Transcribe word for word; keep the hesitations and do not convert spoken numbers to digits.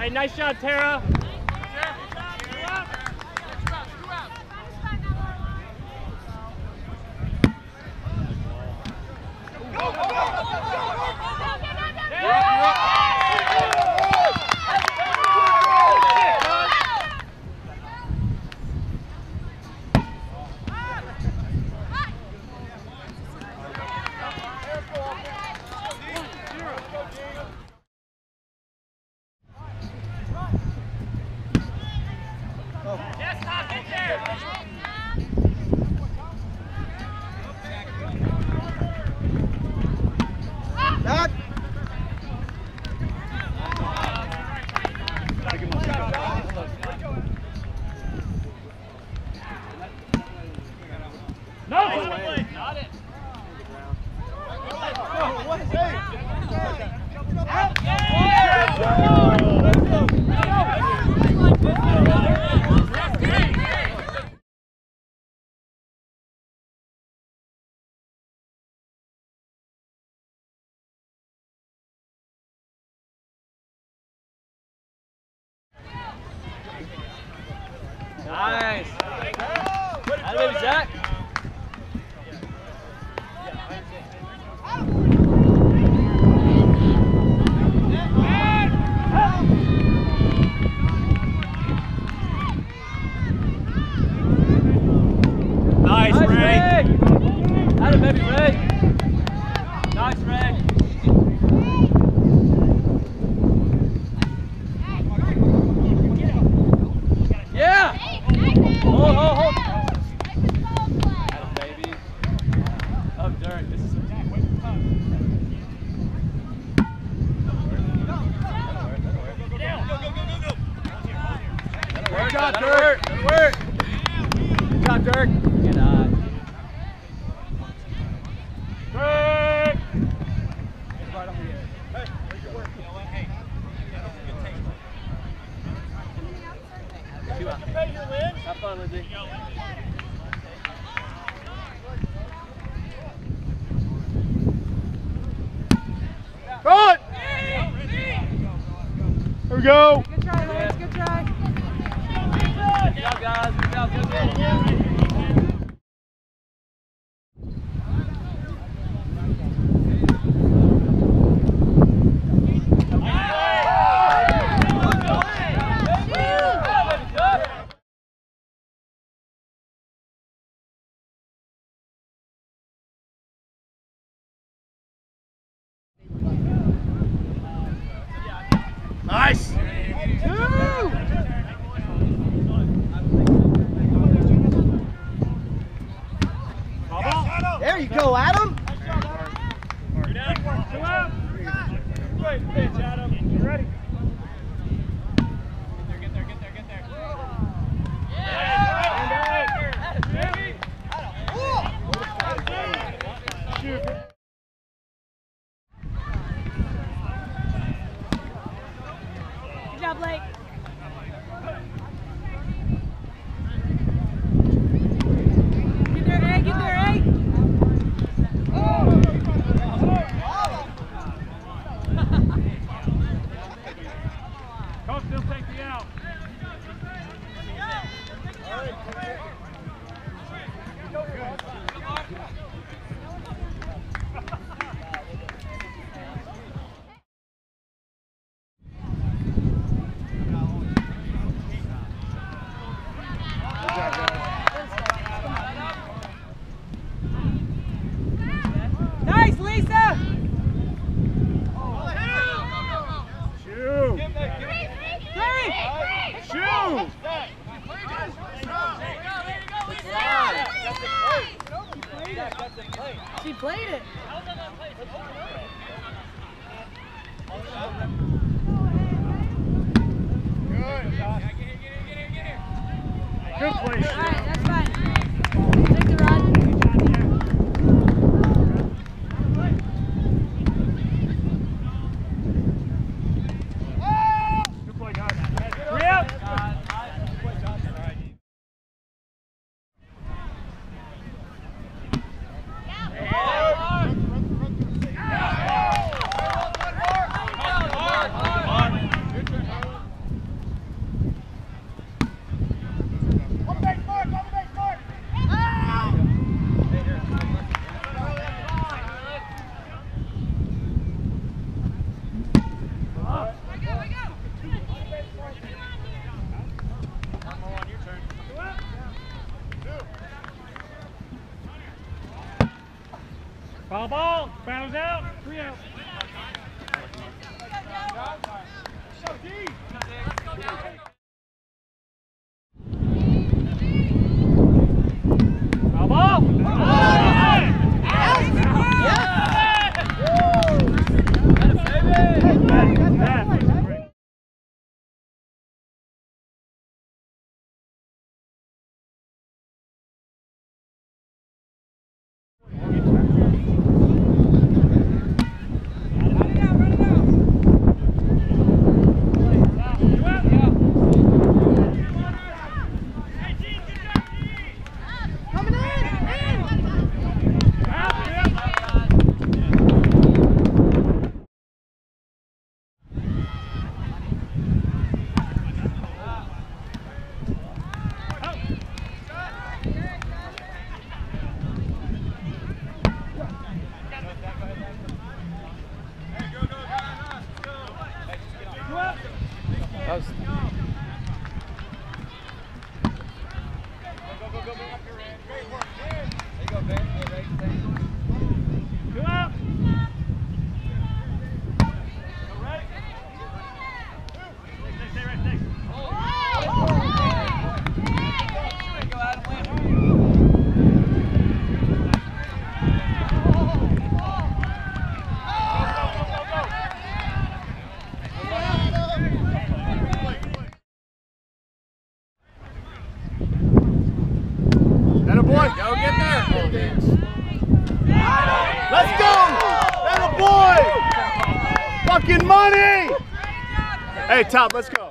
Hey, nice shot, Tara. Nice. That baby Zach. Nice, Nice, Ray. Ray. That baby Ray. Nice, Ray. Yeah. Hold, hold, hold. Adam, baby. Oh, Derek, this is Good job, Dirk. Good work. Good job, Dirk. Good eye. Break. Two out. Have fun, Lindsay. Throw it. Here we go. Good try, Lance. Good try. Good job, guys. Good job. Good job. Nice. There you go, Adam. Two out. Great pitch, Adam. You ready? Get there, get there, get there, get there. Shoot. Good job, Blake. Get there, A. Get there, A. Coach, still take me out. Nice, Lisa. Shoot. Three. Shoot. She played it. Good play, All Shoot. right, that's fine. Take the run. Good play, guys. Three out. goes out. Three out. Bravo! That was... Go out. Stay right, stay. Boy, go get there. Let's go! That a boy! Fucking money! Hey, Top, let's go.